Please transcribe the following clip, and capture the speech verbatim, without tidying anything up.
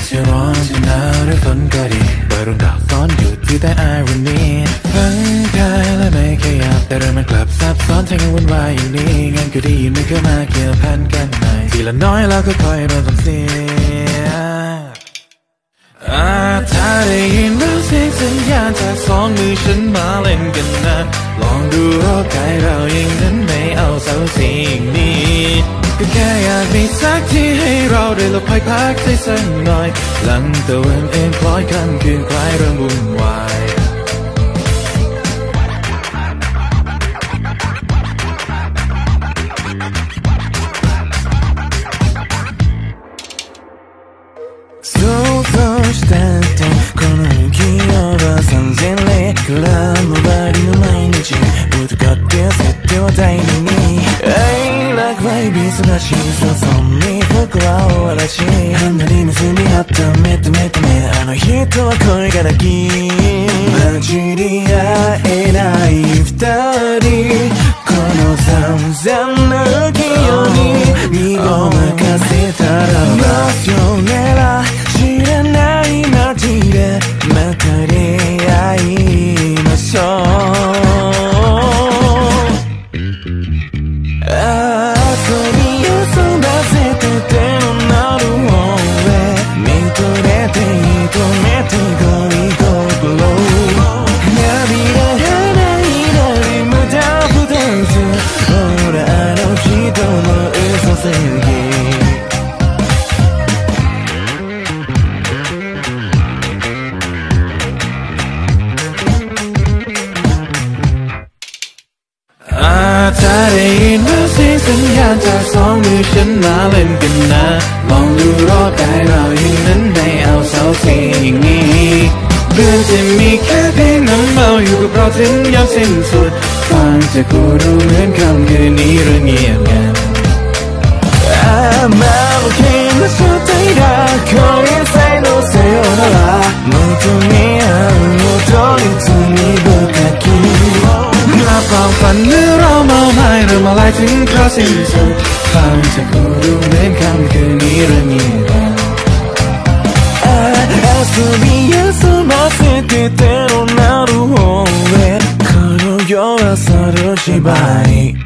จะร้อนจะหนาวหรือฝนก็ดีเปิดรองเท้าซ้อนอยู่ที่ใต้ไอรอนนี้ฝันกายและไม่ขยับแต่เรื่องมันกลับซับซ้อนแทงกันวุ่นวายอย่างนี้งั้นก็ได้ยินมันเข้ามาเกี่ยวพันกันหน่อยทีละน้อยแล้วก็ค่อยมาทำเสียถ้าได้ยินว่าเสียงสัญญาณจากสองมือฉันมาเล่นกันนะลองดูรอบกายเราอย่างนั้นไม่เอาเศร้าสิ่งนี้ก็แค่อยากมีสักที่ให้เราได้หลบภัยพักใจสักหน่อยหลังตะวันเองคล้อยค่ำคืนคล้ายเริ่มวุ่นวายこの雪をばさんぜんれから周りの毎日ぶつかって設定は大事に愛楽は指すがしそそんに僕は終わらし離れ結び合った目と目と目あの人は恋が泣き混じり合えない二人この散々な気温に身を任せたらばよねら知らない街でまた出会いましょうああ遊び遊ばせて手のなる方へ見とれて射止めてゴリゴリ涙がないなり無駄不ダンスほらあの人の嘘すぎถ้าได้ยินว่าเสียงสัญญาณจากสองมือฉันมาเล่นกันนะลองดูรอบกายเราอย่างนั้นไม่เอาเศร้าเสียอย่างนี้เรื่องจะมีแค่เพียงน้ำเมาอยู่กับเราถึงยามสิ้นสุดฟังจะกูรู้เหมือนคำคืนนี้เรื่องเงียบงันまあ僕の正体だ恋さえのさよなら求め合う元に罪深きกลับความฝันหรือเราเมาไม้เริ่มอะไรถึงคราสิ้นสุดฟังจะกูรู้เหมือนคำคืนนี้เรื่องเงียบงัน遊び遊ばせて手のなる方へこの世はそれを縛り